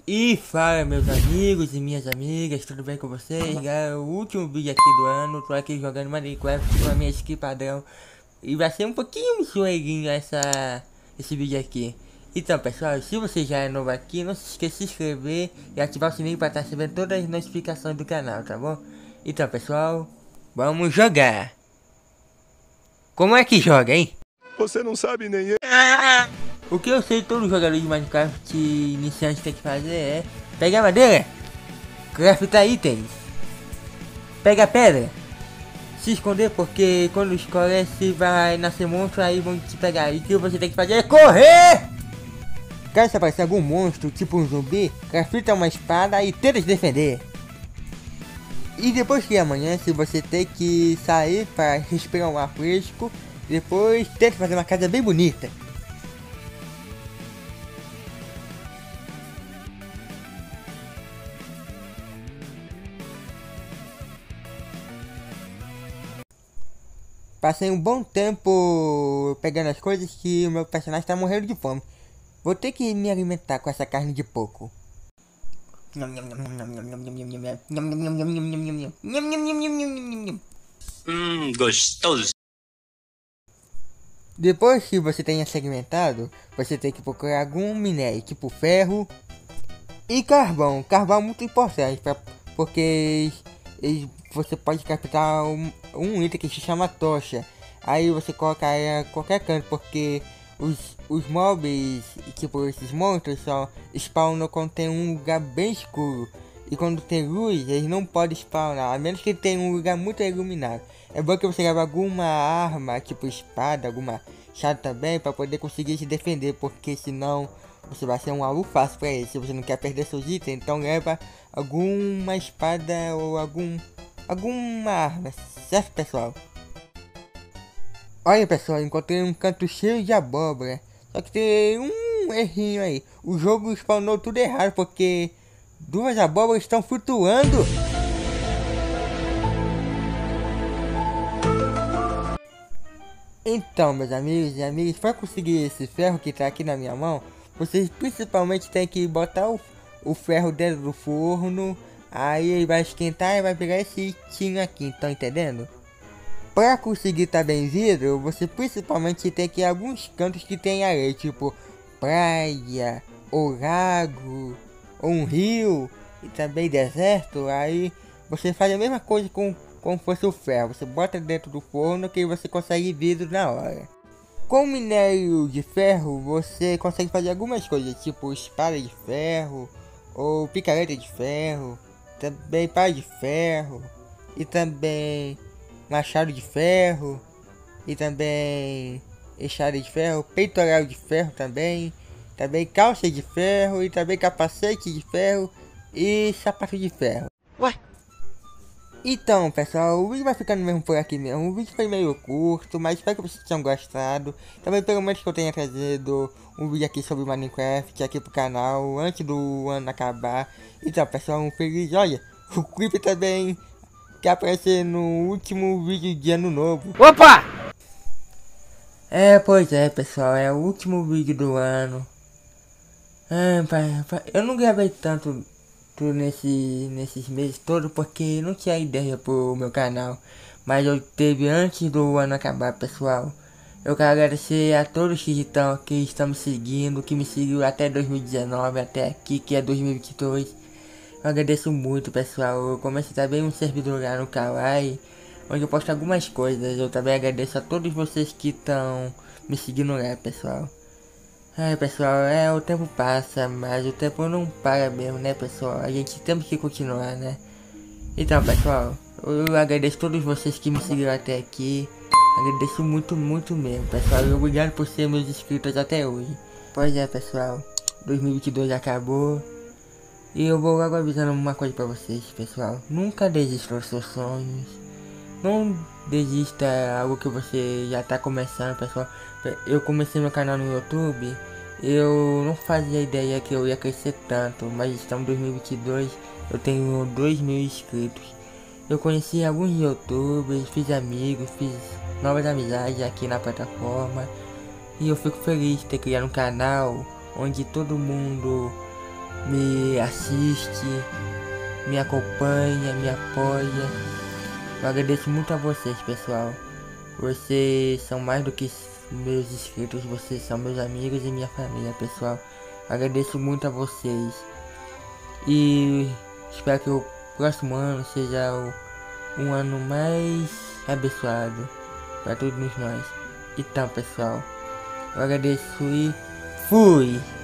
E fala, meus amigos e minhas amigas, tudo bem com vocês? Galera, o último vídeo aqui do ano, tô aqui jogando Minecraft com a minha skin padrão. E vai ser um pouquinho zoeirinho esse vídeo aqui. Então pessoal, se você já é novo aqui, não se esqueça de se inscrever e ativar o sininho para estar recebendo todas as notificações do canal, tá bom? Então pessoal, vamos jogar! Como é que joga, hein? Você não sabe nem eu. O que eu sei todo jogador de Minecraft iniciante tem que fazer é pegar madeira, craftar itens, pegar pedra, se esconder porque quando escurece vai nascer monstro, aí vão te pegar. E o que você tem que fazer é correr! Caso aparecer algum monstro, tipo um zumbi, crafta uma espada e tenta se defender. E depois que amanhece, você tem que sair para respirar um ar fresco. Depois tenta fazer uma casa bem bonita. Passei um bom tempo pegando as coisas que o meu personagem está morrendo de fome. Vou ter que me alimentar com essa carne de porco. Gostoso. Depois que você tenha se alimentado, você tem que procurar algum minério, tipo ferro e carvão. Carvão é muito importante, porque você pode captar um item que se chama tocha. Aí você coloca em qualquer canto, porque os mobs, tipo esses monstros, só spawnam quando tem um lugar bem escuro. E quando tem luz, eles não podem spawnar, a menos que tenha um lugar muito iluminado. É bom que você leve alguma arma, tipo espada, alguma chave também, para poder conseguir se defender, porque senão você vai ser um alvo fácil para ele. Se você não quer perder seus itens, então leva alguma espada ou alguma arma, certo pessoal? Olha pessoal, encontrei um canto cheio de abóbora, só que tem um errinho aí. O jogo spawnou tudo errado, porque duas abóboras estão flutuando. Então, meus amigos e amigas, para conseguir esse ferro que está aqui na minha mão, vocês principalmente tem que botar o ferro dentro do forno. Aí ele vai esquentar e vai pegar esse itinho aqui, estão entendendo? Para conseguir estar benzido, você principalmente tem que ir em alguns cantos que tem areia, tipo praia, ou lago, ou um rio, e também deserto. Aí você faz a mesma coisa como fosse o ferro, você bota dentro do forno que você consegue vidro na hora. Com minério de ferro, você consegue fazer algumas coisas, tipo espada de ferro, ou picareta de ferro, também pá de ferro, e também machado de ferro, e também enxada de ferro, peitoral de ferro também calça de ferro, e também capacete de ferro e sapato de ferro. Ué? Então pessoal, o vídeo vai ficando mesmo por aqui mesmo. O vídeo foi meio curto, mas espero que vocês tenham gostado. Também pelo menos que eu tenha trazido um vídeo aqui sobre Minecraft aqui pro canal antes do ano acabar. Então pessoal, um feliz, olha, o clipe também que aparecer no último vídeo de ano novo. Opa! Pois é pessoal, é o último vídeo do ano. Eu não gravei tanto nesses meses todos porque não tinha ideia pro meu canal, mas eu teve antes do ano acabar, pessoal. Eu quero agradecer a todos que estão me seguindo, que me seguiu até 2019, até aqui que é 2022. Eu agradeço muito, pessoal. Eu comecei também um servidor lá no Kawaii, onde eu posto algumas coisas. Eu também agradeço a todos vocês que estão me seguindo lá, pessoal. Pessoal, o tempo passa, mas o tempo não para mesmo, né, pessoal? A gente temos que continuar, né? Então, pessoal, eu agradeço a todos vocês que me seguiram até aqui. Agradeço muito, muito mesmo, pessoal. E obrigado por ser meus inscritos até hoje. Pois é, pessoal, 2022 acabou. E eu vou logo avisando uma coisa pra vocês, pessoal. Nunca desista dos seus sonhos. Não desista algo que você já tá começando, pessoal. Eu comecei meu canal no YouTube. Eu não fazia ideia que eu ia crescer tanto, mas estamos em 2022, eu tenho 2.000 inscritos. Eu conheci alguns youtubers, fiz amigos, fiz novas amizades aqui na plataforma. E eu fico feliz de ter criado um canal onde todo mundo me assiste, me acompanha, me apoia. Eu agradeço muito a vocês, pessoal. Vocês são mais do que meus inscritos, vocês são meus amigos e minha família, pessoal. Eu agradeço muito a vocês. E espero que o próximo ano seja um ano mais abençoado para todos nós. Então, pessoal, eu agradeço e fui!